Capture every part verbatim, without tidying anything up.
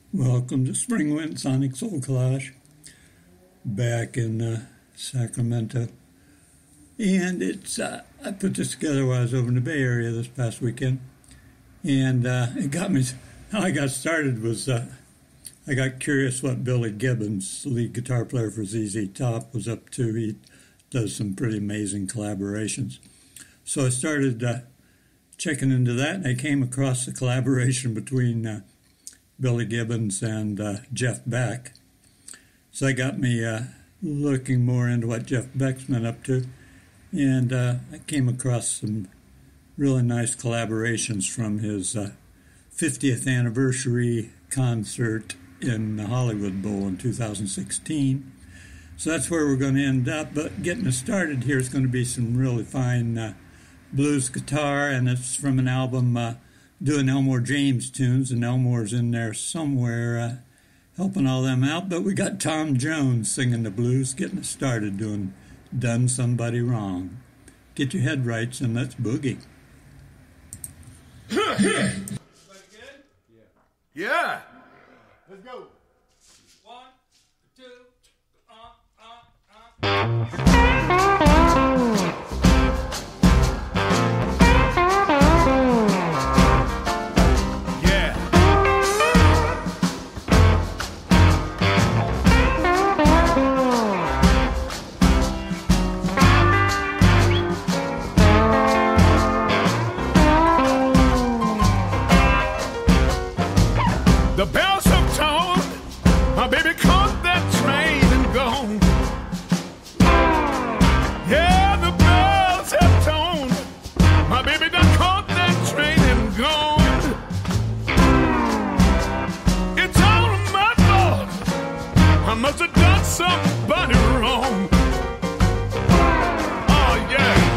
Welcome to Spring Wind Sonic Soul Collage, back in uh, Sacramento. And it's uh, I put this together while I was over in the Bay Area this past weekend. And uh, it got me, how I got started was uh, I got curious what Billy Gibbons, lead guitar player for Z Z Top, was up to. He does some pretty amazing collaborations. So I started uh, checking into that, and I came across the collaboration between uh, Billy Gibbons and uh, Jeff Beck. So that got me uh, looking more into what Jeff Beck's been up to. And uh, I came across some really nice collaborations from his uh, fiftieth anniversary concert in the Hollywood Bowl in two thousand sixteen. So that's where we're going to end up. But getting us started here is going to be some really fine uh, blues guitar, and it's from an album uh, doing Elmore James tunes, and Elmore's in there somewhere uh, helping all them out. But we got Tom Jones singing the blues, getting us started doing Done Somebody Wrong. Get your head rights and let's boogie. Yeah. Yeah. Let's go. One, two, uh, uh, uh. The bells have tolled, my baby caught that train and gone. Yeah, the bells have tolled, my baby done caught that train and gone. It's all my fault, I must have done somebody wrong. Oh yeah.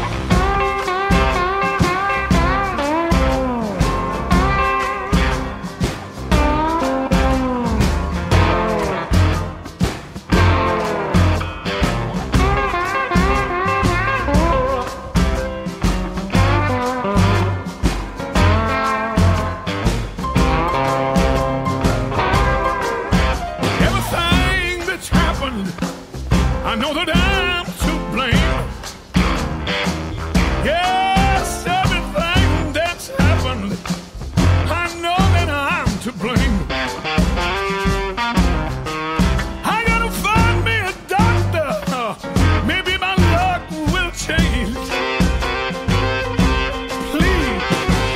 I know that I'm to blame. Yes, everything that's happened, I know that I'm to blame. I gotta find me a doctor. Maybe my luck will change. Please.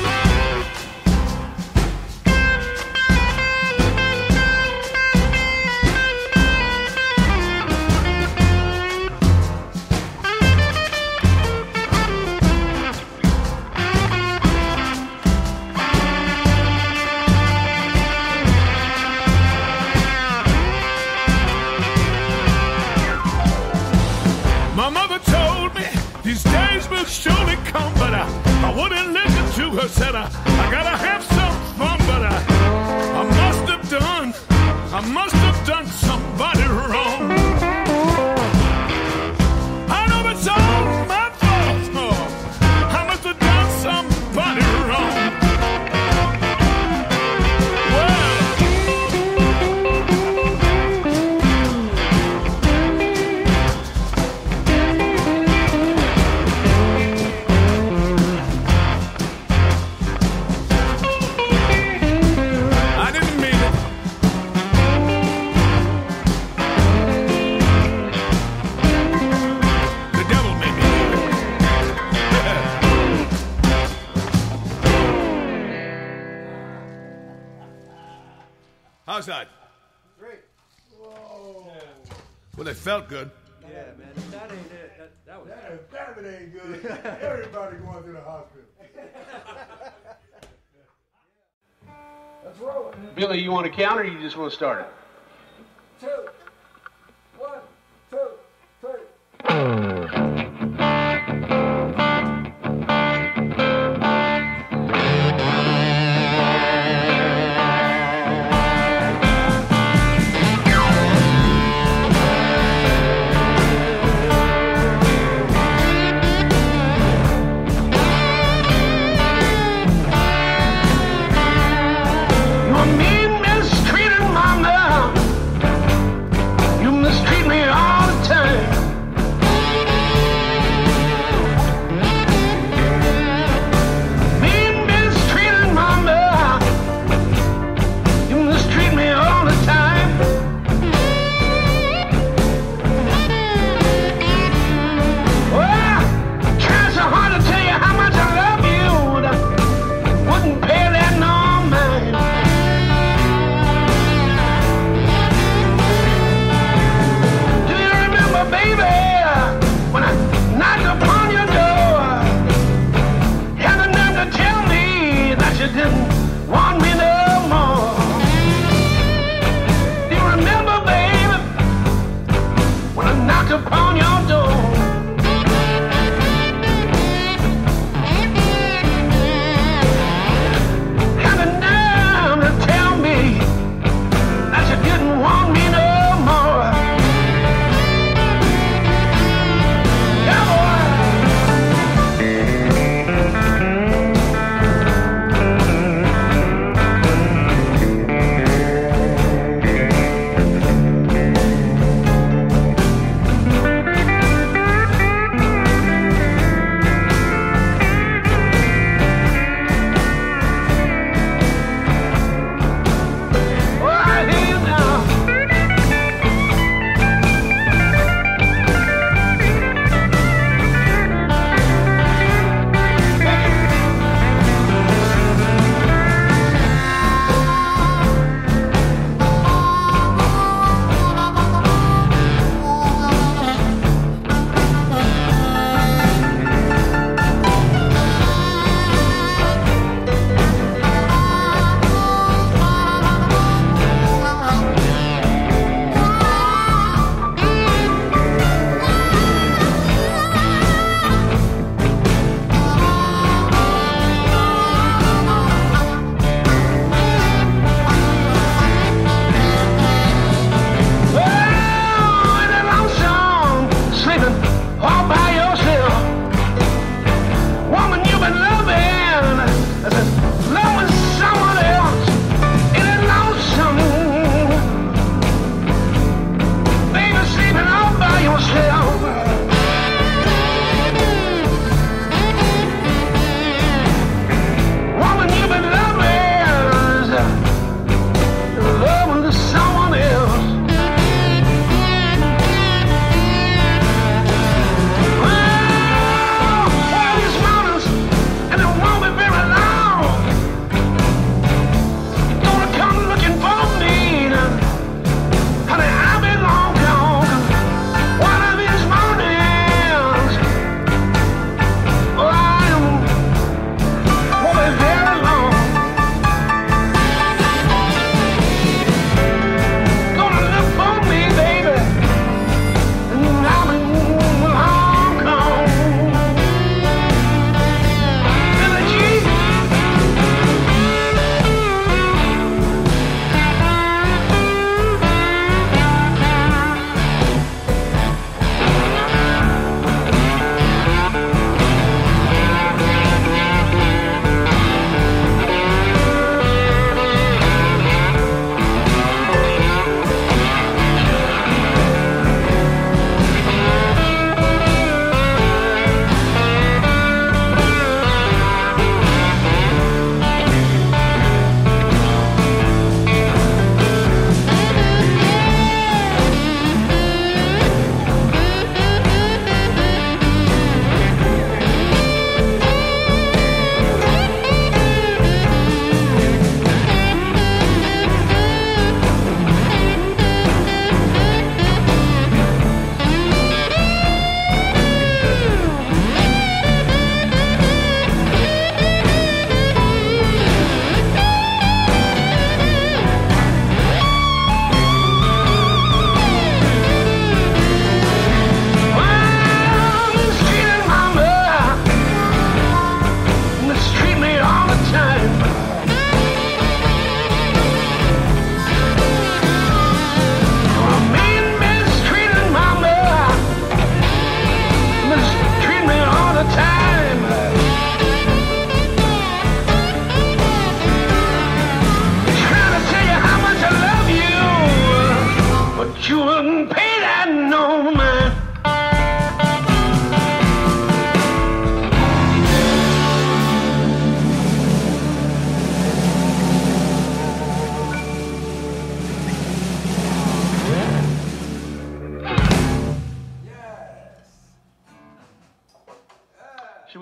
My mother told me these days will surely come, but I, I wouldn't listen to her. Said I, I gotta have some fun, but I, I must have done, I must have done somebody wrong. I know it's all my fault. Oh, I must have done somebody wrong. How's that? Great. Whoa. Yeah. Well, they felt good. Yeah, man. If that ain't it, that, that was That, if that it ain't good, everybody going to the hospital. Let's roll it. Billy, you want to count or you just want to start it? Two. One, two, three. You're mean, mistreated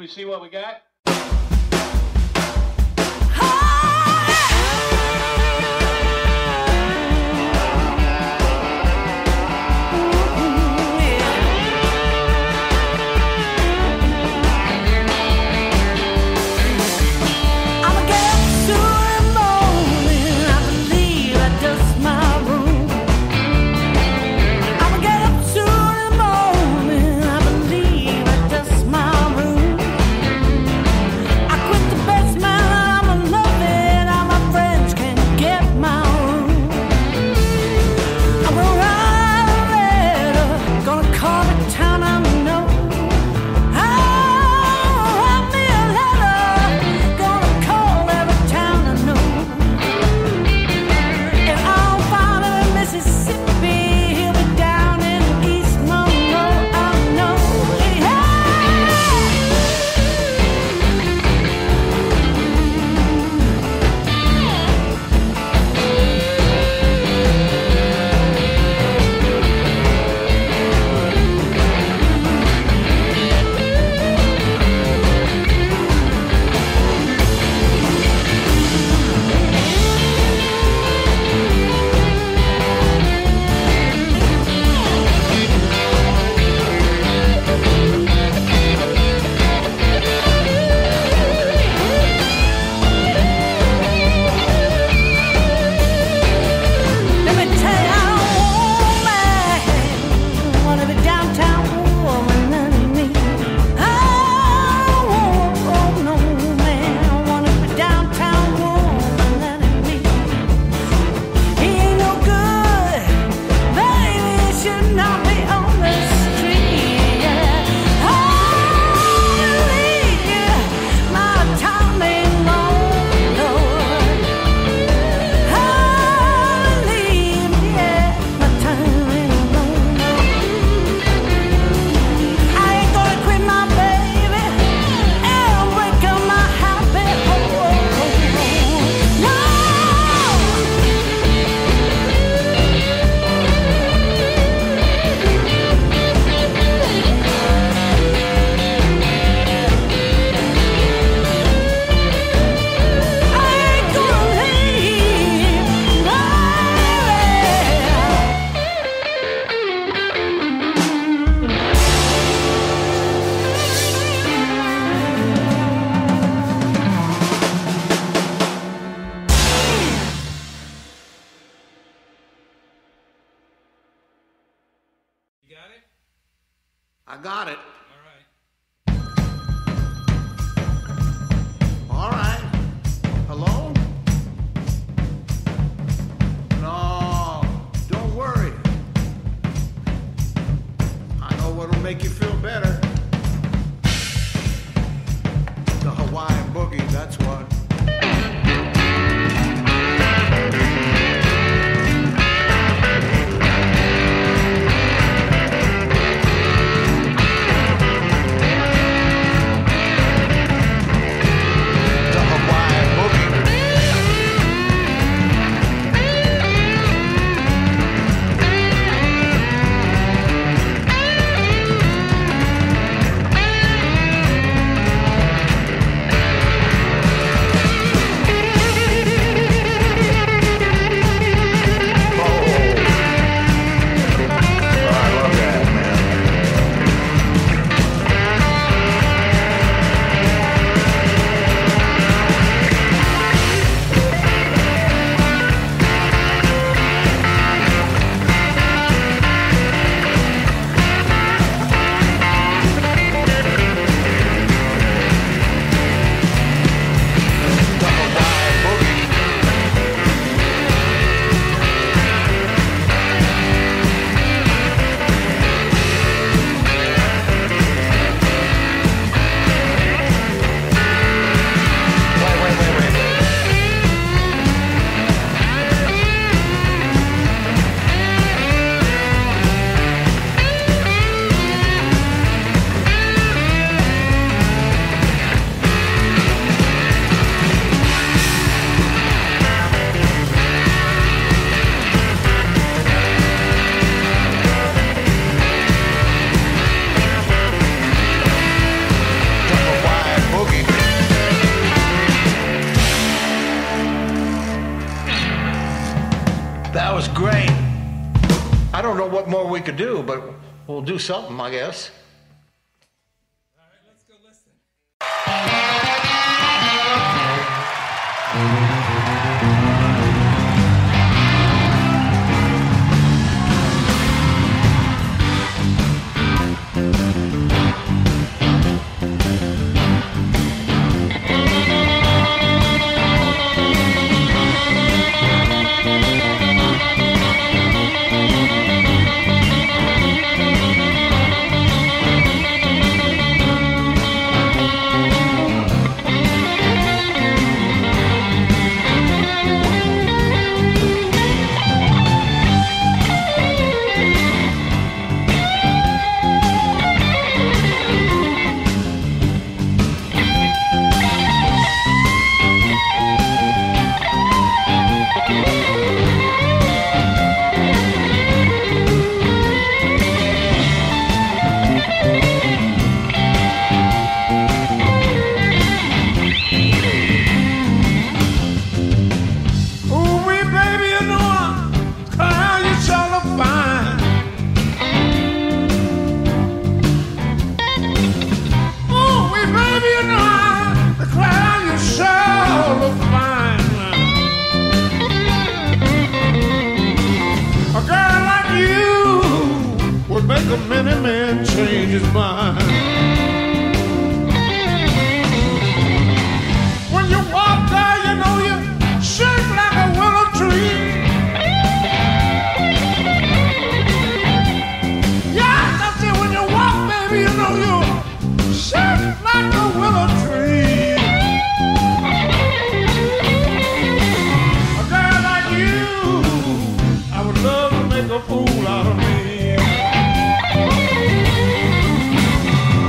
we see what we got? I got it. All right. All right. Hello? No, don't worry. I know what'll make you feel better. The Hawaiian boogie, that's what. That was great. I don't know what more we could do, but we'll do something, I guess. All right, let's go listen. Many men change his mind. When you walk there, you know you shake like a willow tree. Yeah, that's it. When you walk, baby, you know you shake like a willow tree. A girl like you, I would love to make a fool out of me.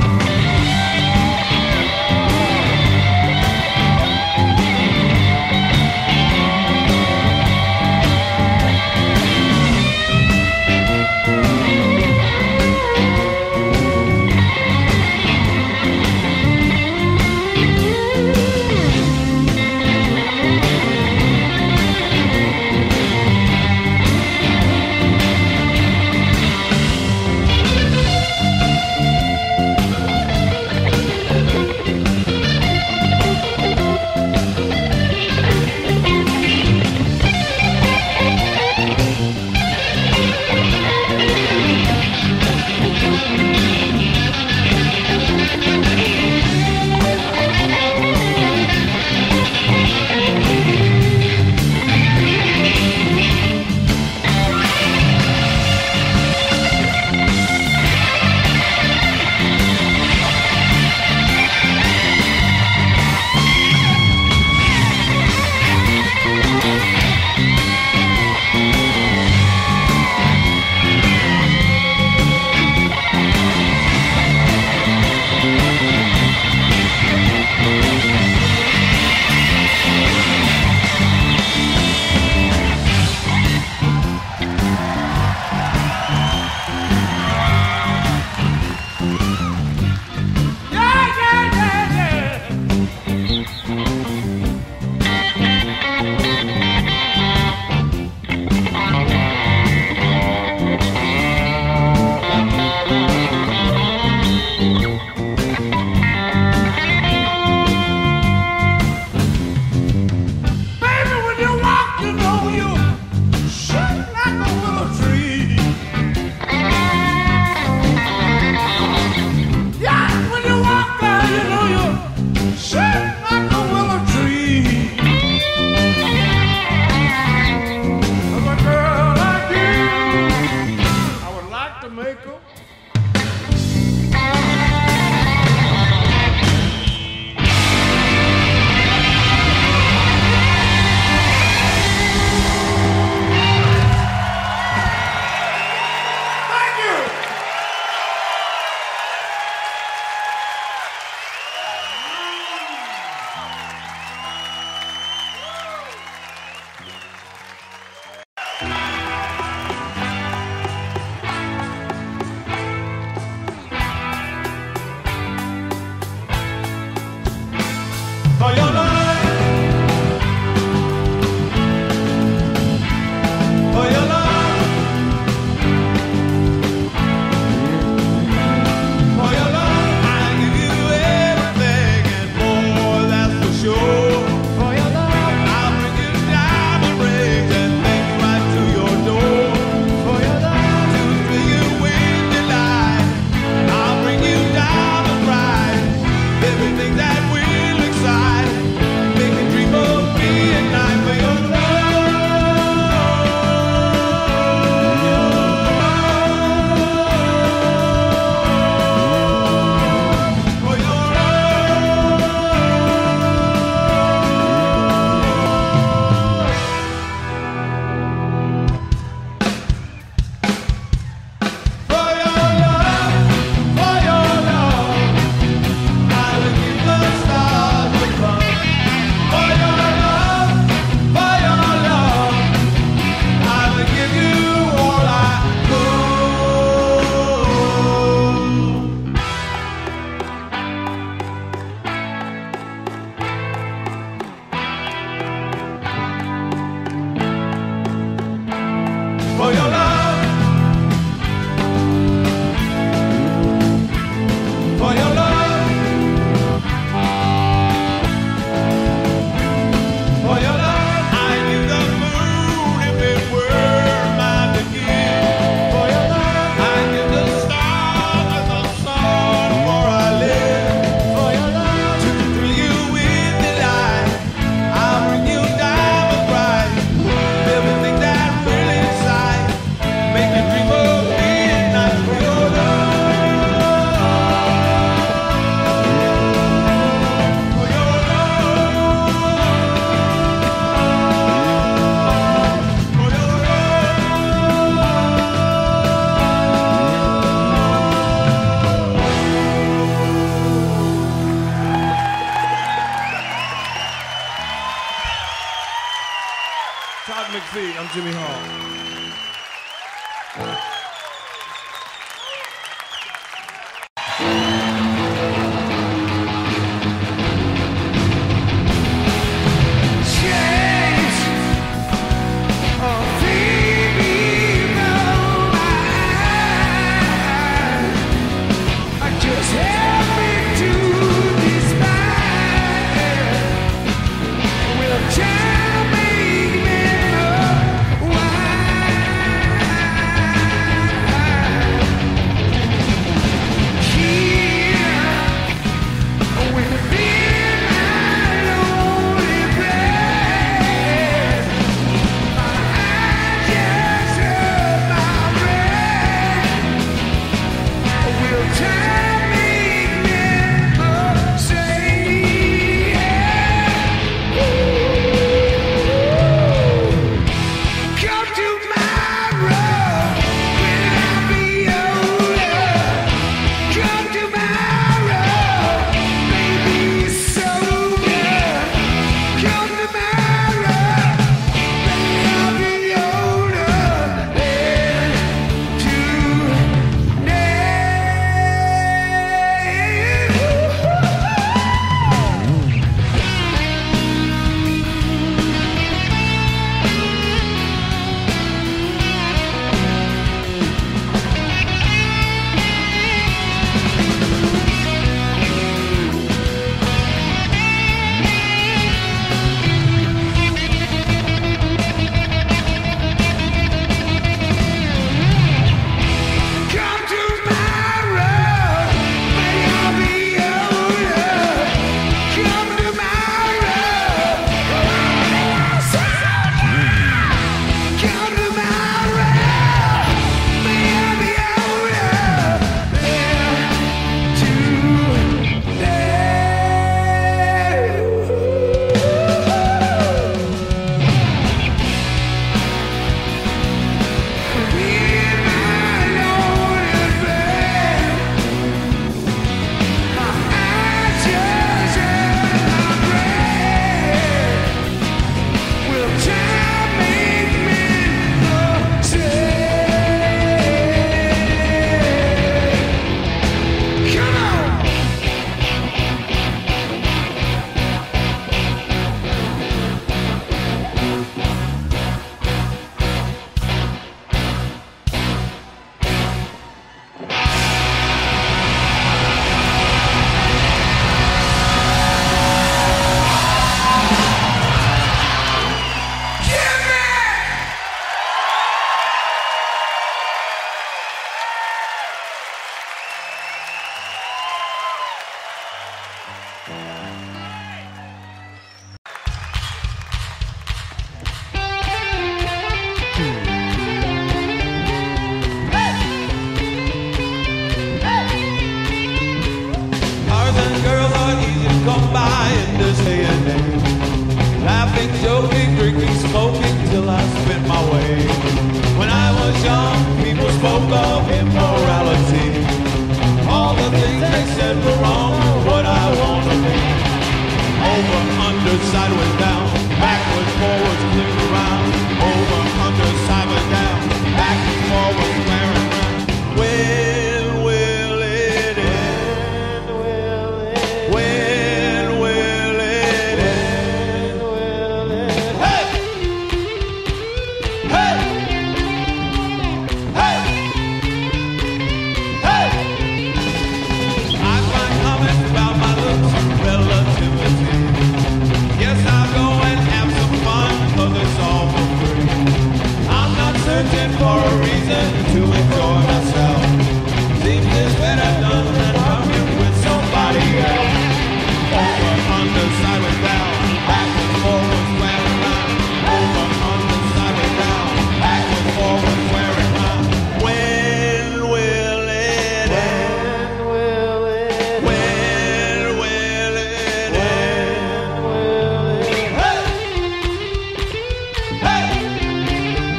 McPhee. I'm Jimmy Hall.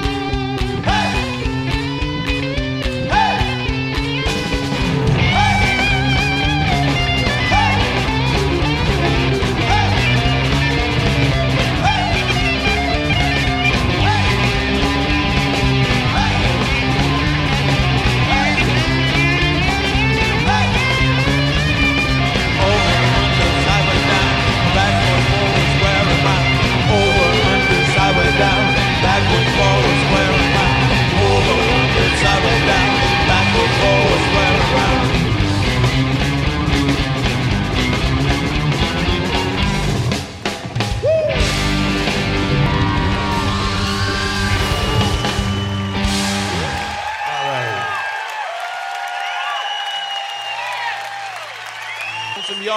Hey!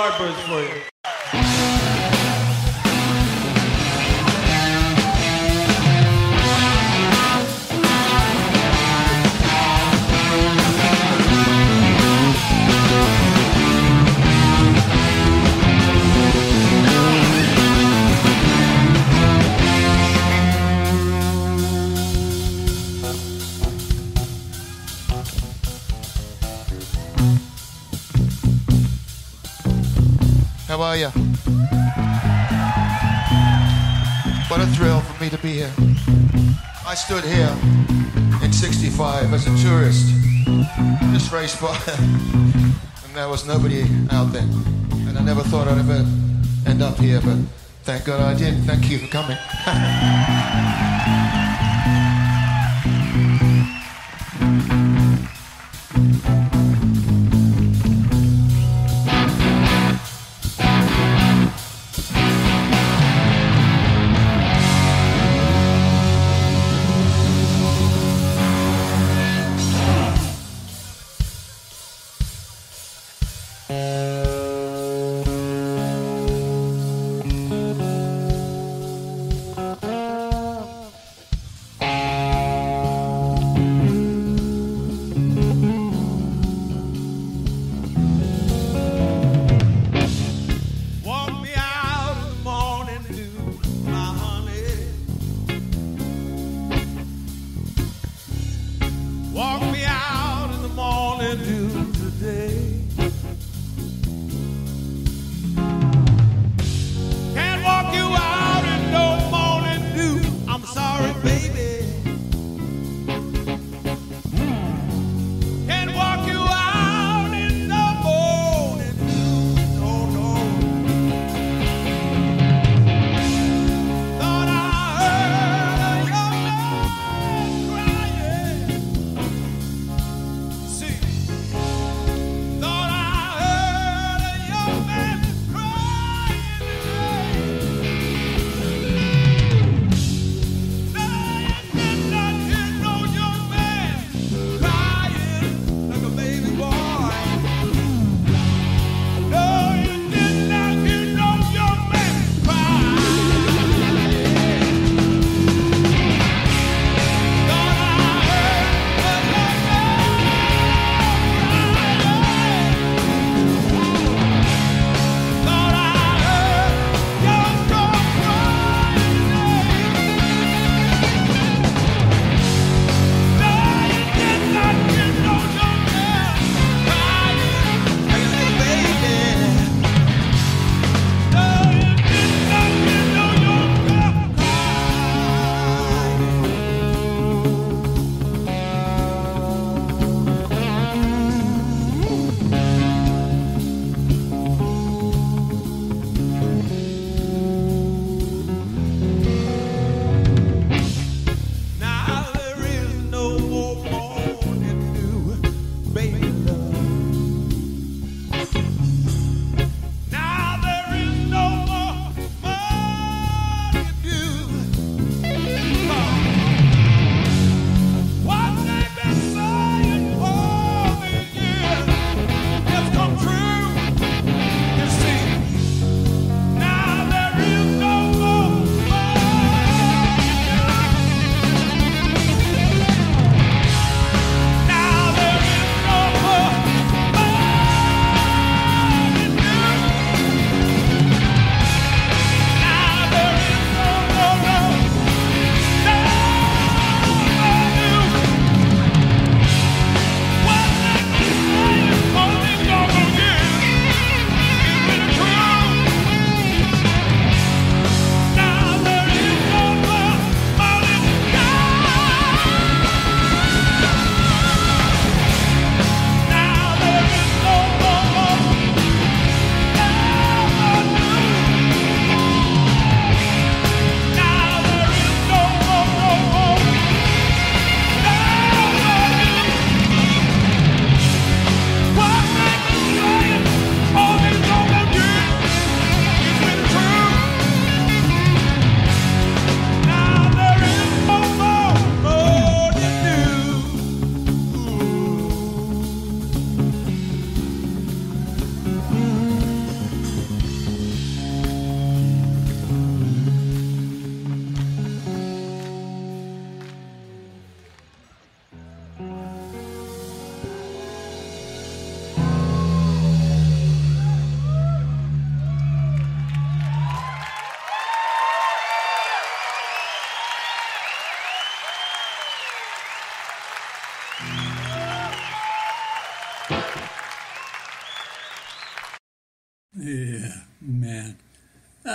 Yardbirds for you. How are you? What a thrill for me to be here. I stood here in sixty-five as a tourist, just raced by, and there was nobody out there. And I never thought I'd ever end up here, but thank God I did. Thank you for coming.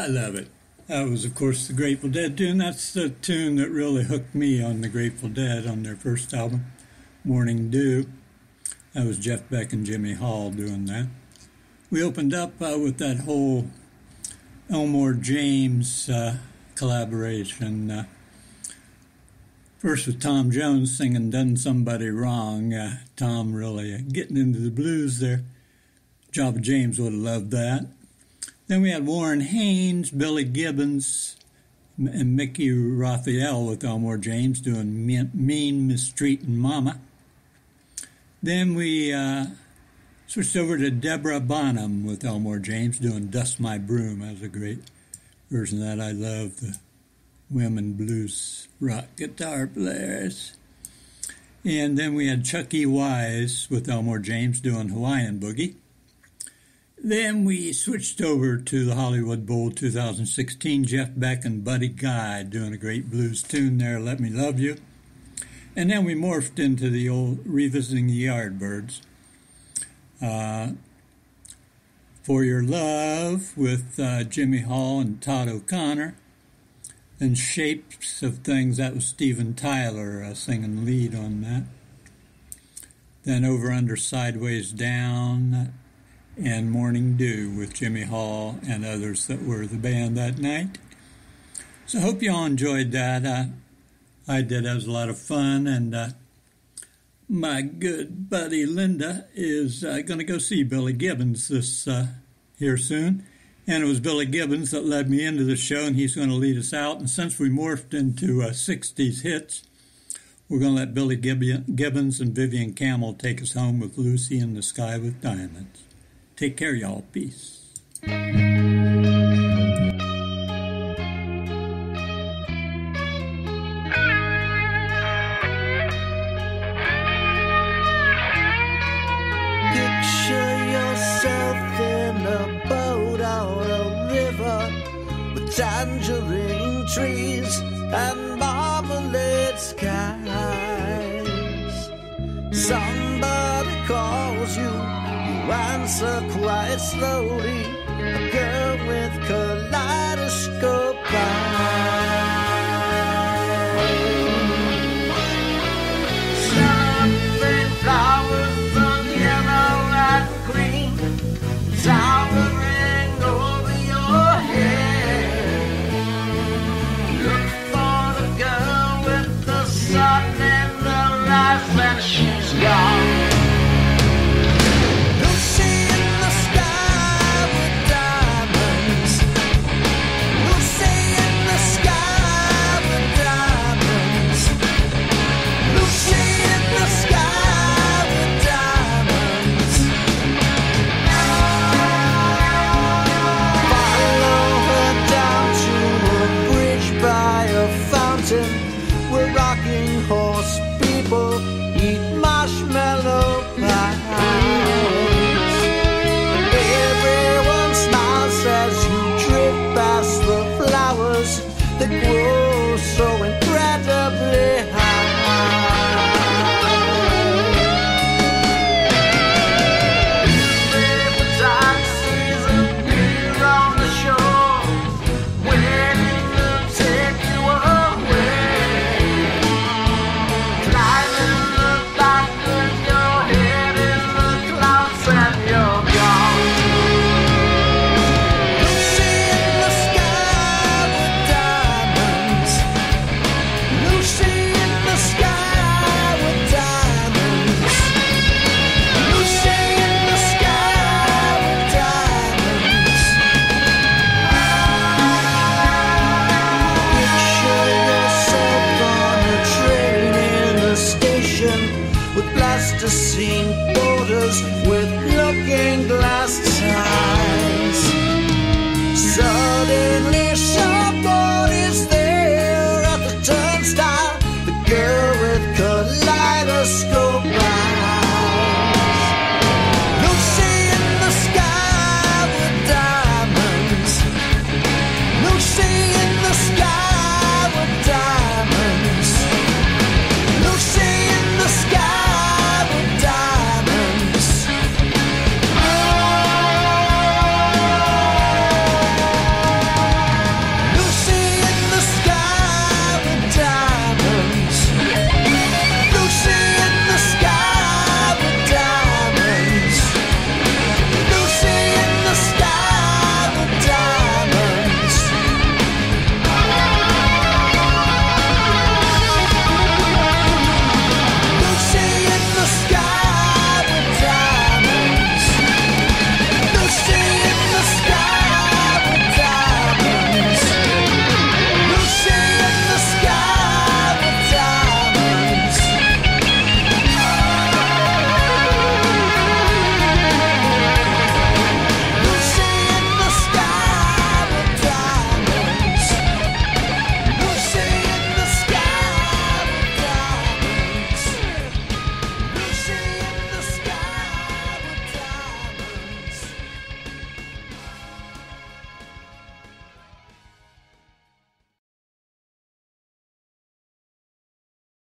I love it. That was, of course, the Grateful Dead tune. That's the tune that really hooked me on the Grateful Dead on their first album, Morning Dew. That was Jeff Beck and Jimmy Hall doing that. We opened up uh, with that whole Elmore James uh, collaboration. Uh, first with Tom Jones singing Done Somebody Wrong. Uh, Tom really uh, getting into the blues there. Java James would have loved that. Then we had Warren Haynes, Billy Gibbons, and Mickey Raphael with Elmore James doing Mean Mistreatin' Mama. Then we uh, switched over to Deborah Bonham with Elmore James doing Dust My Broom. That was a great version of that. I love the women blues rock guitar players. And then we had Chuck E. Wise with Elmore James doing Hawaiian Boogie. Then we switched over to the Hollywood Bowl two thousand sixteen, Jeff Beck and Buddy Guy doing a great blues tune there, Let Me Love You. And then we morphed into the old Revisiting the Yardbirds. Uh, For Your Love with uh, Jimmy Hall and Todd O'Connor. And Shapes of Things, that was Steven Tyler uh, singing lead on that. Then Over Under Sideways Down and Morning Dew with Jimmy Hall and others that were the band that night. So I hope you all enjoyed that. Uh, I did. That was a lot of fun. And uh, my good buddy Linda is uh, going to go see Billy Gibbons this uh, here soon. And it was Billy Gibbons that led me into the show, and he's going to lead us out. And since we morphed into uh, sixties hits, we're going to let Billy Gibbons and Vivian Campbell take us home with Lucy in the Sky with Diamonds. Take care, y'all. Peace. Picture yourself in a boat on a river with tangerine trees and marmalade skies. Somebody calls you, you answer quite slowly. A girl with kaleidoscope eyes. Something flowers on yellow and green, towering over your head. Look for the girl with the sun in her eyes when she's gone. Where rocking horse people eat marshmallow pies. Everyone smiles as you drift past the flowers that grow so incredibly high. River taxis appear on the shore, waiting to take you away. Plasticine borders with looking glass ties. Suddenly someone is there at the turnstile. The girl